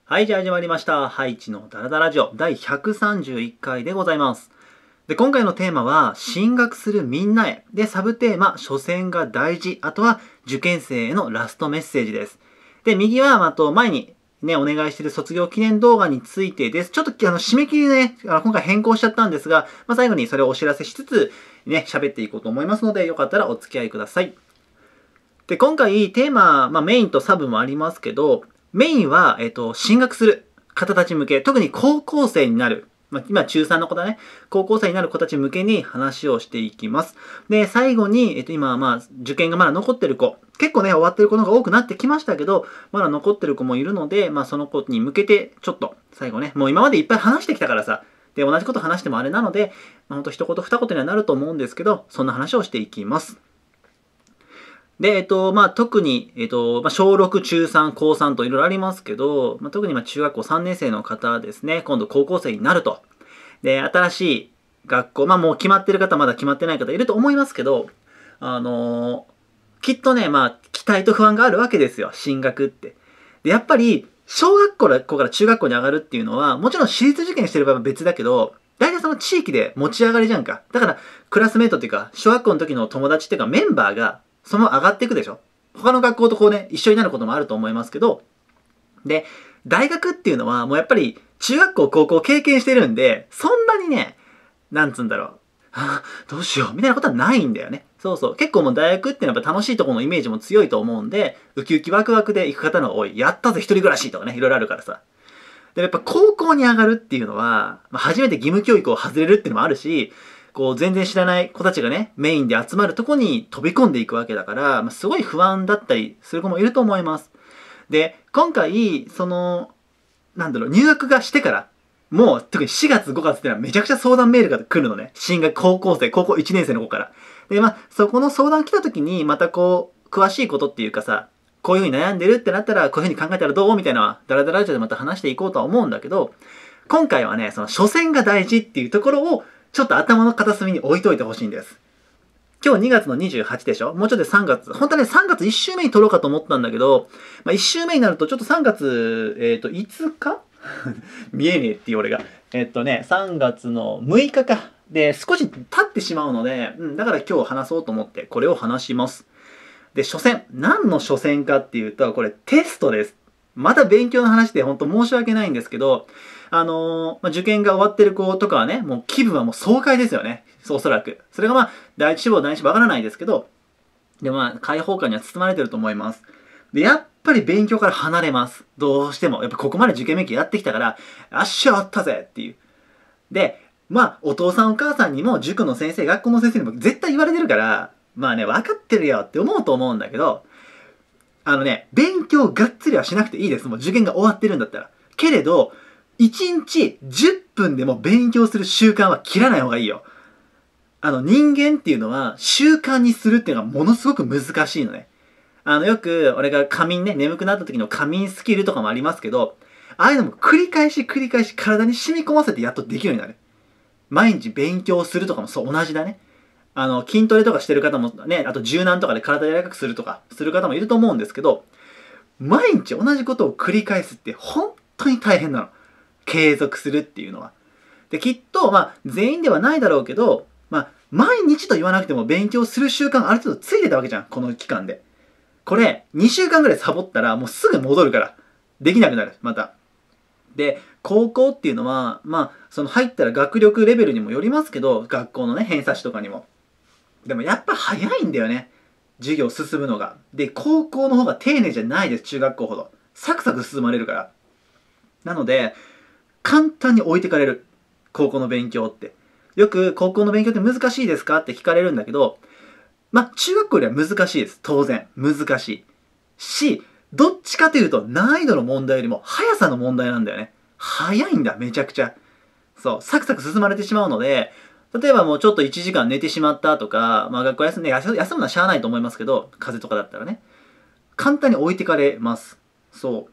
はい、じゃあ始まりました。ハイチのダラダラジオ第131回でございます。で、今回のテーマは、進学するみんなへ。で、サブテーマ、初戦が大事。あとは、受験生へのラストメッセージです。で、右は、前にね、お願いしている卒業記念動画についてです。ちょっと、締め切りね、今回変更しちゃったんですが、最後にそれをお知らせしつつ、ね、喋っていこうと思いますので、よかったらお付き合いください。で、今回、テーマ、メインとサブもありますけど、メインは、進学する方たち向け、特に高校生になる、今中3の子だね。高校生になる子たち向けに話をしていきます。で、最後に、今、受験がまだ残ってる子、結構ね、終わってる子の方が多くなってきましたけど、まだ残ってる子もいるので、その子に向けて、ちょっと、最後ね、もう今までいっぱい話してきたからさ、で、同じこと話してもあれなので、ほんと一言二言にはなると思うんですけど、そんな話をしていきます。で、特に、小6、中3、高3といろいろありますけど、特に中学校3年生の方ですね、今度高校生になると。で、新しい学校、もう決まってる方、まだ決まってない方いると思いますけど、きっとね、期待と不安があるわけですよ、進学って。で、やっぱり、小学校から中学校に上がるっていうのは、もちろん私立受験してる場合は別だけど、大体その地域で持ち上がりじゃんか。だから、クラスメートっていうか、小学校の時の友達っていうか、メンバーが、その上がっていくでしょ。他の学校とこうね、一緒になることもあると思いますけど、で、大学っていうのはもうやっぱり中学校、高校経験してるんで、そんなにね、なんつうんだろう。どうしようみたいなことはないんだよね。そうそう。結構もう大学っていうのはやっぱ楽しいところのイメージも強いと思うんで、ウキウキワクワクで行く方の多い。やったぜ一人暮らしとかね、いろいろあるからさ。で、やっぱ高校に上がるっていうのは、初めて義務教育を外れるっていうのもあるし、こう全然知らない子たちがね、メインで集まるとこに飛び込んでいくわけだから、すごい不安だったりする子もいると思います。で、今回、入学がしてから、もう特に4月5月ってのはめちゃくちゃ相談メールが来るのね。進学高校生、高校1年生の子から。で、そこの相談来た時に、またこう、詳しいことっていうかさ、こういう風に悩んでるってなったら、こういう風に考えたらどうみたいな、ダラダラジオでまた話していこうとは思うんだけど、今回はね、その初戦が大事っていうところを、ちょっと頭の片隅に置いといてほしいんです。今日2月の28でしょ。もうちょっとで3月。本当はね、3月1週目に撮ろうかと思ったんだけど、1週目になるとちょっと3月、5日見えねえっていう俺が。3月の6日か。で、少し経ってしまうので、だから今日話そうと思って、これを話します。で、初戦。何の初戦かっていうと、これテストです。また勉強の話で本当申し訳ないんですけど、受験が終わってる子とかはね、もう気分はもう爽快ですよね。おそらく。それが第一志望、第二志望わからないですけど、で解放感には包まれてると思います。で、やっぱり勉強から離れます。どうしても。やっぱここまで受験勉強やってきたから、あっしゃあったぜっていう。で、お父さんお母さんにも塾の先生、学校の先生にも絶対言われてるから、分かってるよって思うと思うんだけど、勉強がっつりはしなくていいです。もう受験が終わってるんだったら。けれど、1日10分でも勉強する習慣は切らない方がいいよ。人間っていうのは習慣にするっていうのがものすごく難しいのね。よく俺が仮眠ね、眠くなった時の仮眠スキルとかもありますけど、ああいうのも繰り返し体に染み込ませてやっとできるようになる。毎日勉強するとかもそう同じだね。筋トレとかしてる方もね、あと柔軟とかで体柔らかくするとかする方もいると思うんですけど、毎日同じことを繰り返すって本当に大変なの。継続するっていうのは。で、きっと、全員ではないだろうけど、毎日と言わなくても勉強する習慣がある程度ついてたわけじゃん、この期間で。これ、2週間ぐらいサボったらもうすぐ戻るから。できなくなる、また。で、高校っていうのは、その入ったら学力レベルにもよりますけど、学校のね、偏差値とかにも。でもやっぱ早いんだよね。授業進むのが。で、高校の方が丁寧じゃないです、中学校ほど。サクサク進まれるから。なので、簡単に置いてかれる。高校の勉強って。よく高校の勉強って難しいですかって聞かれるんだけど、中学校よりは難しいです。当然。難しい。し、どっちかというと難易度の問題よりも速さの問題なんだよね。速いんだ、めちゃくちゃ。そう、サクサク進まれてしまうので、例えばもうちょっと1時間寝てしまったとか、学校休むのはしゃあないと思いますけど、風邪とかだったらね。簡単に置いてかれます。そう。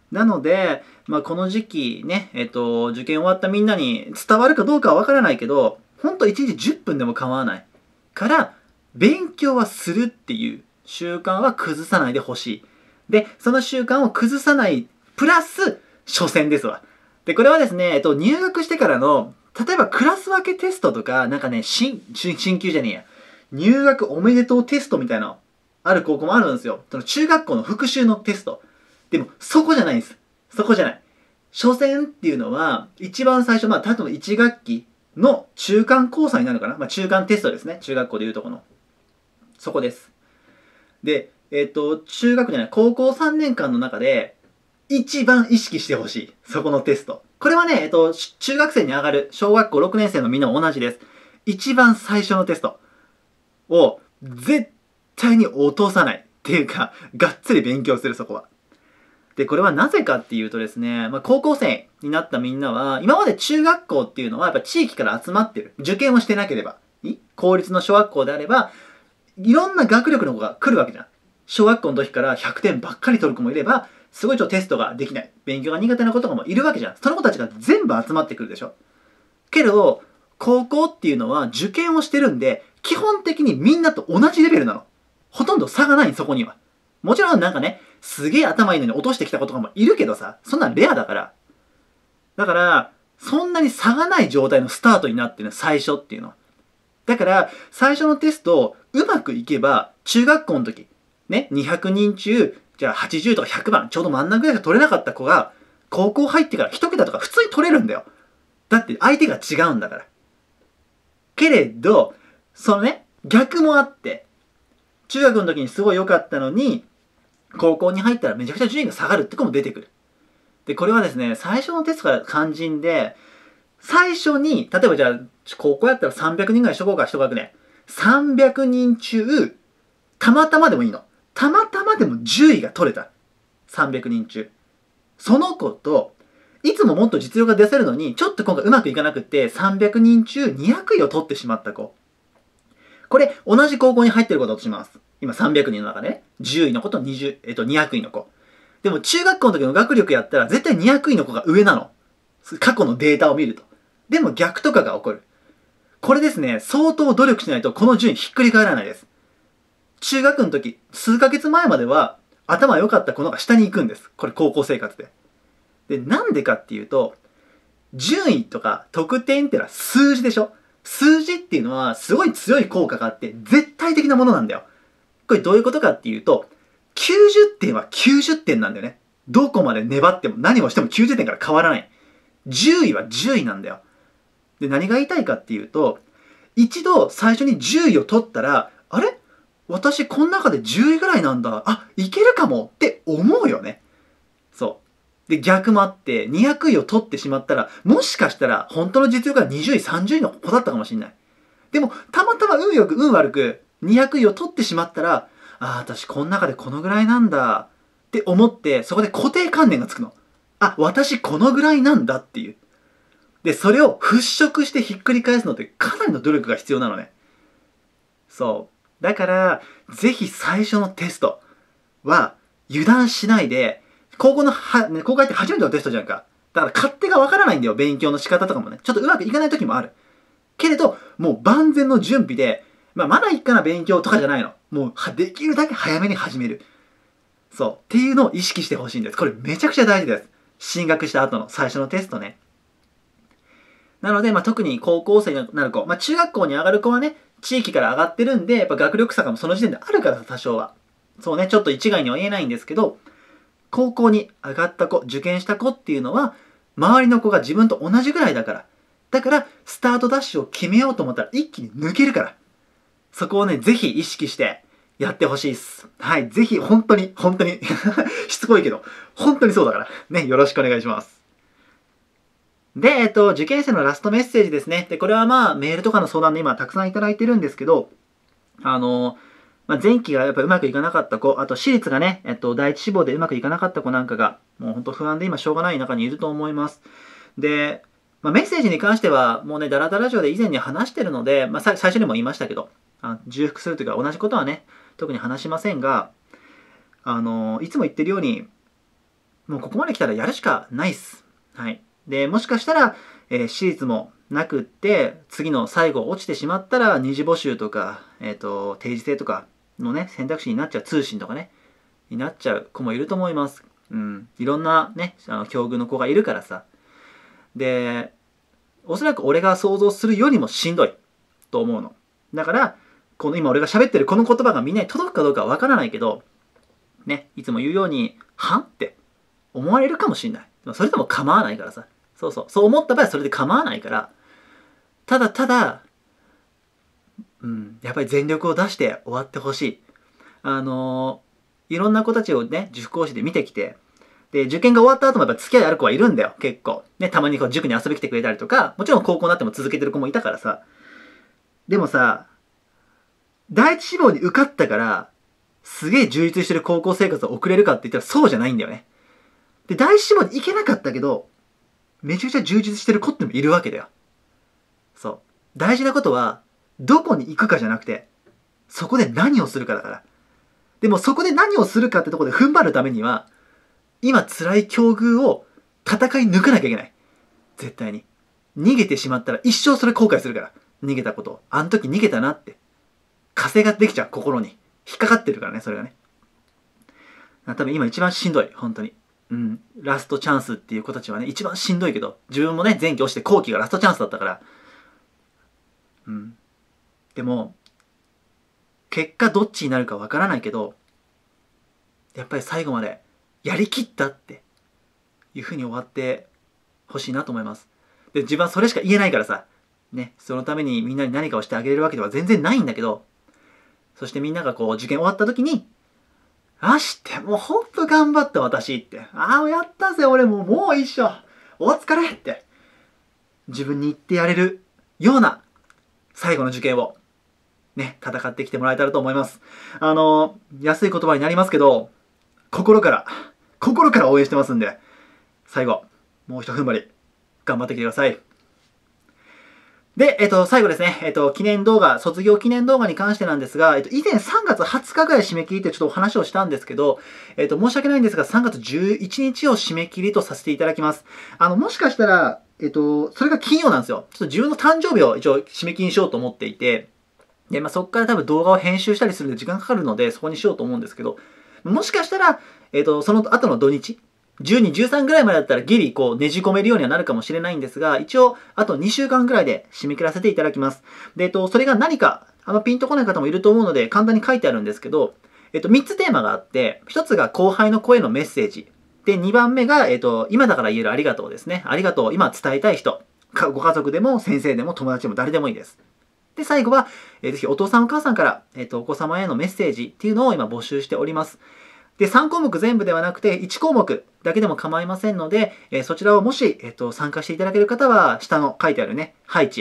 なので、この時期ね、受験終わったみんなに伝わるかどうかはわからないけど、ほんと1日10分でも構わない。から、勉強はするっていう習慣は崩さないでほしい。で、その習慣を崩さない、プラス、 所詮ですわ。で、これはですね、入学してからの、例えばクラス分けテストとか、なんかね、進級じゃねえや。入学おめでとうテストみたいなの、ある高校もあるんですよ。その中学校の復習のテスト。でも、そこじゃないんです。そこじゃない。所詮っていうのは、一番最初、例えば1学期の中間考査になるのかな。中間テストですね。中学校でいうとこの。そこです。で、中学じゃない、高校3年間の中で、一番意識してほしい。そこのテスト。これはね、中学生に上がる小学校6年生のみんなも同じです。一番最初のテストを絶対に落とさない。っていうか、がっつり勉強する、そこは。で、これはなぜかっていうとですね、高校生になったみんなは、今まで中学校っていうのはやっぱ地域から集まってる。受験をしてなければいい。公立の小学校であれば、いろんな学力の子が来るわけじゃん。小学校の時から100点ばっかり取る子もいれば、すごいテストができない。勉強が苦手な子とかもいるわけじゃん。その子たちが全部集まってくるでしょ。けど、高校っていうのは受験をしてるんで、基本的にみんなと同じレベルなの。ほとんど差がない、そこには。もちろんなんかね、すげえ頭いいのに落としてきた子とかもいるけどさ、そんなんレアだから。だから、そんなに差がない状態のスタートになってるの、最初っていうのは。だから、最初のテスト、うまくいけば、中学校の時、ね、200人中、じゃあ80とか100番、ちょうど真ん中ぐらいしか取れなかった子が、高校入ってから1桁とか普通に取れるんだよ。だって相手が違うんだから。けれど、そのね、逆もあって、中学の時にすごい良かったのに、高校に入ったらめちゃくちゃ順位が下がるって子も出てくる。で、これはですね、最初のテストが肝心で、最初に、例えばじゃあ、高校やったら300人ぐらいしとこうか、一学年。300人中、たまたまでもいいの。たまたまでも10位が取れた。300人中。その子と、いつももっと実力が出せるのに、ちょっと今回うまくいかなくって300人中200位を取ってしまった子。これ、同じ高校に入ってる子だとします。今300人の中でね。10位の子と200位の子。でも中学校の時の学力やったら絶対200位の子が上なの。過去のデータを見ると。でも逆とかが起こる。これですね、相当努力しないとこの順位ひっくり返らないです。中学の時、数ヶ月前までは頭良かった子の方が下に行くんです。これ高校生活で。で、なんでかっていうと、順位とか得点ってのは数字でしょ。数字っていうのはすごい強い効果があって絶対的なものなんだよ。これどういうことかっていうと、90点は90点なんだよね。どこまで粘っても何をしても90点から変わらない。10位は10位なんだよ。で、何が言いたいかっていうと、一度最初に10位を取ったら、あれ私この中で10位ぐらいなんだ。あ、いけるかもって思うよね。そう。で、逆もあって、200位を取ってしまったら、もしかしたら本当の実力が20位、30位の子だったかもしれない。でも、たまたま運よく運悪く200位を取ってしまったら、ああ、私この中でこのぐらいなんだって思って、そこで固定観念がつくの。あ、私このぐらいなんだっていう。で、それを払拭してひっくり返すのってかなりの努力が必要なのね。そう。だから、ぜひ最初のテストは油断しないで、高校入って初めてのテストじゃんか。だから勝手がわからないんだよ、勉強の仕方とかもね。ちょっとうまくいかない時もある。けれど、もう万全の準備で、まだいいかな勉強とかじゃないの。もうできるだけ早めに始める。そう。っていうのを意識してほしいんです。これめちゃくちゃ大事です。進学した後の最初のテストね。なので、特に高校生になる子、中学校に上がる子はね、地域から上がってるんで、やっぱ学力差がもその時点であるから多少は。そうね、ちょっと一概には言えないんですけど、高校に上がった子、受験した子っていうのは、周りの子が自分と同じぐらいだから。だから、スタートダッシュを決めようと思ったら一気に抜けるから。そこをね、ぜひ意識してやってほしいっす。はい、ぜひ本当にしつこいけど、本当にそうだから。ね、よろしくお願いします。で、受験生のラストメッセージですね。で、これはメールとかの相談で今たくさんいただいてるんですけど、前期がやっぱうまくいかなかった子、あと私立がね、第一志望でうまくいかなかった子なんかが、もう本当不安で今しょうがない中にいると思います。で、メッセージに関しては、もうね、ダラダラ上で以前に話してるので、最初にも言いましたけど、重複するというか同じことはね、特に話しませんが、いつも言ってるように、もうここまで来たらやるしかないっす。はい。で、もしかしたら、私立もなくって、次の最後落ちてしまったら、二次募集とか、定時制とかのね、選択肢になっちゃう、通信とかね、になっちゃう子もいると思います。 いろんなね、境遇の子がいるからさ。で、おそらく俺が想像するよりもしんどいと思うの。だから、この今俺が喋ってるこの言葉がみんなに届くかどうかはわからないけど、ね、いつも言うように、はんって思われるかもしんない。でもそれでも構わないからさ。そう思った場合はそれで構わないから、ただ、やっぱり全力を出して終わってほしい。いろんな子たちをね、塾講師で見てきて、で、受験が終わった後もやっぱ付き合いある子はいるんだよ、結構。ね、たまにこう塾に遊び来てくれたりとか、もちろん高校になっても続けてる子もいたからさ。でもさ、第一志望に受かったから、すげえ充実してる高校生活を送れるかって言ったらそうじゃないんだよね。で、第一志望に行けなかったけど、めちゃくちゃ充実してる子ってもいるわけだよ。そう。大事なことは、どこに行くかじゃなくて、そこで何をするかだから。でもそこで何をするかってところで踏ん張るためには、今辛い境遇を戦い抜かなきゃいけない。絶対に。逃げてしまったら一生それ後悔するから。逃げたことを。あの時逃げたなって。枷ができちゃう、心に。引っかかってるからね、それがね。多分今一番しんどい、本当に。ラストチャンスっていう子たちはね、一番しんどいけど、自分もね、前期落ちて後期がラストチャンスだったから。でも、結果どっちになるかわからないけど、やっぱり最後までやりきったっていう風に終わってほしいなと思います。で、自分はそれしか言えないからさ、ね、そのためにみんなに何かをしてあげれるわけでは全然ないんだけど、そしてみんながこう受験終わった時に、よしって、もうホップ頑張った私って、やったぜ俺もう一緒、お疲れって、自分に言ってやれるような最後の受験をね、戦ってきてもらえたらと思います。安い言葉になりますけど、心から応援してますんで、最後、もう一踏ん張り、頑張ってきてください。で、最後ですね、記念動画、卒業記念動画に関してなんですが、以前3月20日ぐらい締め切りってちょっとお話をしたんですけど、申し訳ないんですが、3月11日を締め切りとさせていただきます。もしかしたら、それが金曜なんですよ。ちょっと自分の誕生日を一応締め切りにしようと思っていて、で、そこから多分動画を編集したりするんで時間かかるので、そこにしようと思うんですけど、もしかしたら、その後の土日、12、13ぐらいまでだったらギリこうねじ込めるようにはなるかもしれないんですが、一応あと2週間ぐらいで締め切らせていただきます。で、それが何か、ピンとこない方もいると思うので簡単に書いてあるんですけど、3つテーマがあって、1つが後輩の声のメッセージ。で、2番目が、今だから言えるありがとうですね。ありがとうを今伝えたい人。ご家族でも先生でも友達でも誰でもいいです。で、最後は、ぜひお父さんお母さんから、お子様へのメッセージっていうのを今募集しております。で、3項目全部ではなくて、1項目だけでも構いませんので、そちらをもし、参加していただける方は、下の書いてあるね、ハイチ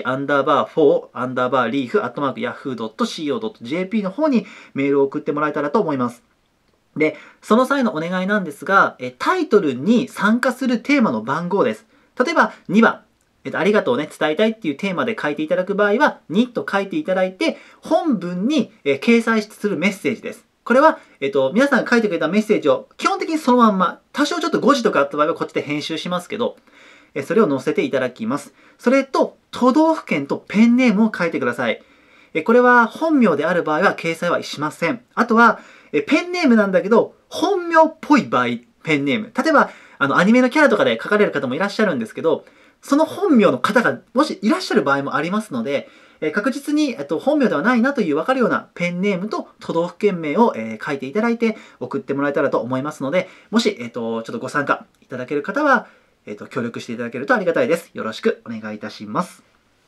_4_leaf@yahoo.co.jp の方にメールを送ってもらえたらと思います。で、その際のお願いなんですが、タイトルに参加するテーマの番号です。例えば、2番。ありがとうね、伝えたいっていうテーマで書いていただく場合は、2と書いていただいて、本文に、掲載するメッセージです。これは、皆さんが書いてくれたメッセージを基本的にそのまんま、多少ちょっと誤字とかあった場合はこっちで編集しますけど、それを載せていただきます。それと、都道府県とペンネームを書いてください。これは本名である場合は掲載はしません。あとは、ペンネームなんだけど、本名っぽい場合、ペンネーム。例えば、アニメのキャラとかで書かれる方もいらっしゃるんですけど、その本名の方がもしいらっしゃる場合もありますので、確実に、本名ではないなという分かるようなペンネームと都道府県名を、書いていただいて送ってもらえたらと思いますので、もし、ちょっとご参加いただける方は、協力していただけるとありがたいです。よろしくお願いいたします。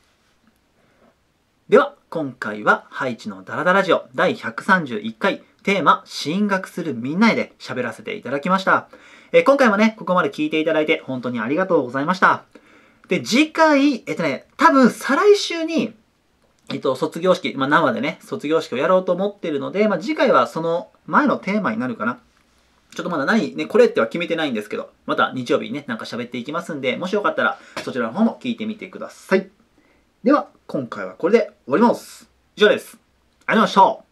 では、今回はハイチのダラダラジオ第131回テーマ進学するみんなへで喋らせていただきました。今回もね、ここまで聞いていただいて本当にありがとうございました。で、次回、多分再来週に、卒業式、生でね、卒業式をやろうと思っているので、次回はその前のテーマになるかな。ちょっとまだこれっては決めてないんですけど、また日曜日にね、なんか喋っていきますんで、もしよかったらそちらの方も聞いてみてください。では、今回はこれで終わります。以上です。ありがとうございました。